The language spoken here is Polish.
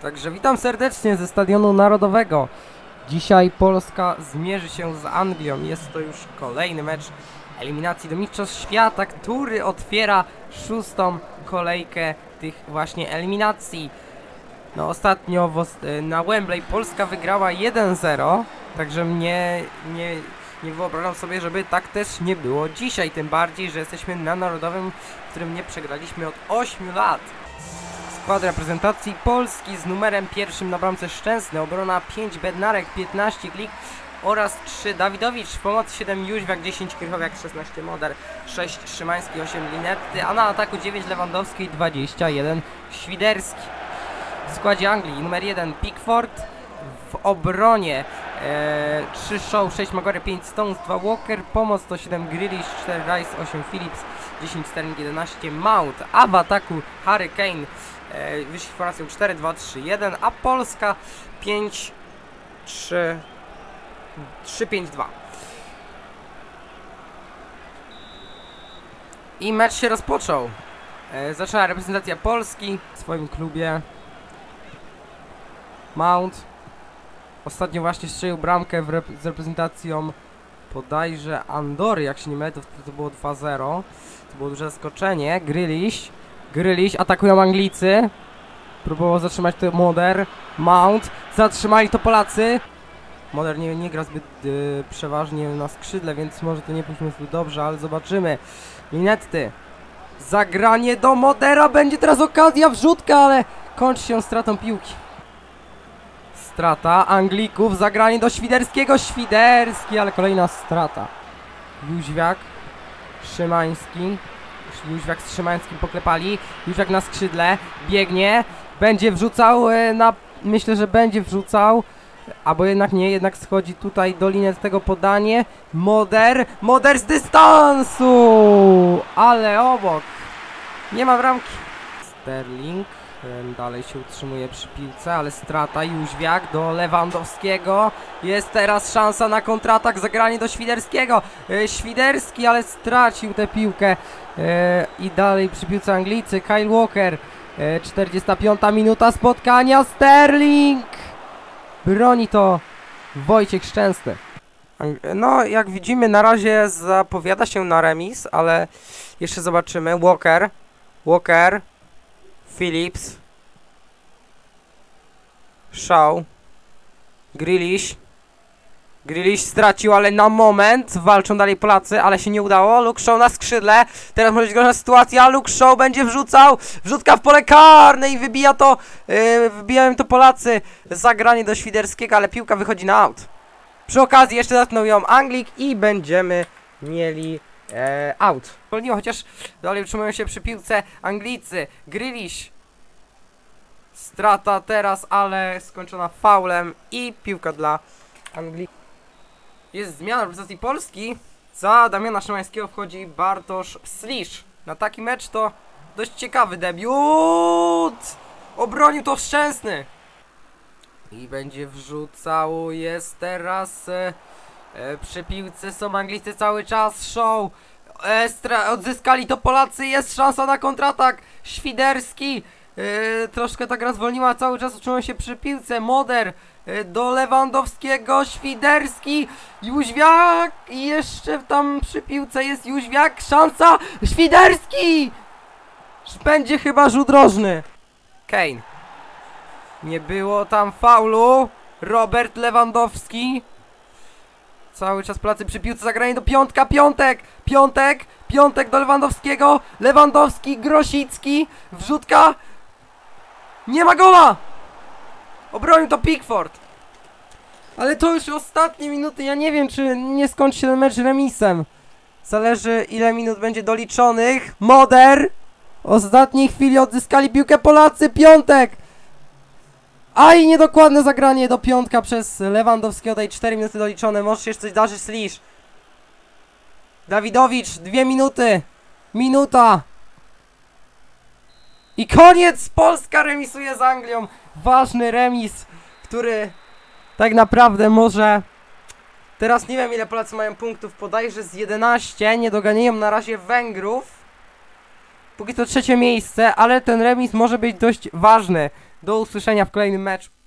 Także witam serdecznie ze Stadionu Narodowego. Dzisiaj Polska zmierzy się z Anglią. Jest to już kolejny mecz eliminacji do Mistrzostw Świata, który otwiera szóstą kolejkę tych właśnie eliminacji. No ostatnio na Wembley Polska wygrała 1-0, także nie wyobrażam sobie, żeby tak też nie było dzisiaj, tym bardziej, że jesteśmy na Narodowym, w którym nie przegraliśmy od 8 lat. Skład reprezentacji Polski z numerem 1 na bramce Szczęsny, obrona 5 Bednarek, 15 Klik oraz 3 Dawidowicz, w pomocy 7 Jóźwiak, 10 Krychowiak, 16 Moder, 6 Szymański, 8 Linetty, a na ataku 9 Lewandowski, 21 Świderski. W składzie Anglii numer 1 Pickford, w obronie 3 Shaw, 6 Maguire, 5 Stones, 2 Walker, pomoc 107 Grealish, 4 Rice, 8 Phillips, 10 Sterling, 11 Mount, a w ataku Harry Kane wyszli formacją 4-2-3-1, a Polska 5-3-5-2. I mecz się rozpoczął. Zaczęła reprezentacja Polski w swoim klubie. Mount ostatnio właśnie strzelił bramkę z reprezentacją bodajże Andory, jak się nie mylę, to było 2-0. To było duże zaskoczenie. Grealish, atakują Anglicy. Próbował zatrzymać to Moder. Mount, zatrzymali to Polacy. Moder nie gra zbyt przeważnie na skrzydle, więc może to nie pójdzie zbyt dobrze, ale zobaczymy. Linetty. Zagranie do Modera, będzie teraz okazja, wrzutka, ale kończy się stratą piłki. Strata Anglików, zagranie do Świderskiego, Świderski, ale kolejna strata. Jóźwiak, Szymański. Jóźwiak z Szymańskim poklepali. Jóźwiak na skrzydle, biegnie, będzie wrzucał, myślę, że będzie wrzucał, albo jednak nie, jednak schodzi tutaj do linii tego podanie. Moder z dystansu, ale obok. Nie ma bramki. Sterling dalej się utrzymuje przy piłce, ale strata. Jóźwiak do Lewandowskiego. Jest teraz szansa na kontratak, zagranie do Świderskiego. Świderski, ale stracił tę piłkę. I dalej przy piłce Anglicy. Kyle Walker. 45 minuta spotkania. Sterling! Broni to Wojciech Szczęsny. No, jak widzimy, na razie zapowiada się na remis, ale jeszcze zobaczymy. Walker. Phillips, Shaw, Grealish stracił, ale na moment walczą dalej Polacy, ale się nie udało. Luke Shaw na skrzydle, teraz może być groźna sytuacja. Luke Shaw będzie wrzucał, wrzutka w pole karne i wybijają to Polacy. Zagranie do Świderskiego, ale piłka wychodzi na out. Przy okazji jeszcze dotknął ją Anglik i będziemy mieli out. Chociaż dalej utrzymują się przy piłce Anglicy. Grealish. Strata teraz, ale skończona faulem i piłka dla Anglików. Jest zmiana w reprezentacji Polski. Za Damiana Szymańskiego wchodzi Bartosz Slisz. Na taki mecz to dość ciekawy debiut. Obronił to Szczęsny. I będzie wrzucał. Jest teraz przy piłce są Anglicy cały czas. Shaw. Odzyskali to Polacy. Jest szansa na kontratak. Świderski. Troszkę ta gra zwolniła, cały czas utrzymują się przy piłce. Moder do Lewandowskiego, Świderski, Jóźwiak i jeszcze tam przy piłce jest Jóźwiak, szansa, Świderski! Będzie chyba rzut rożny. Kane. Nie było tam faulu. Robert Lewandowski. Cały czas Polacy przy piłce, zagranie do Piątek do Lewandowskiego. Lewandowski, Grosicki, wrzutka. Nie ma gola! Obronił to Pickford. Ale to już ostatnie minuty, ja nie wiem, czy nie skończy się ten mecz remisem. Zależy, ile minut będzie doliczonych. Moder. W ostatniej chwili odzyskali piłkę Polacy. Piątek. Aj, niedokładne zagranie do Piątka przez Lewandowskiego. Tutaj 4 minuty doliczone. Może się jeszcze coś zdarzyć. Slisz. Dawidowicz, 2 minuty. Minuta. I koniec! Polska remisuje z Anglią. Ważny remis, który tak naprawdę może... Teraz nie wiem, ile Polacy mają punktów. Bodajże z 11. Nie doganiają na razie Węgrów. Póki to trzecie miejsce, ale ten remis może być dość ważny. Do usłyszenia w kolejnym meczu.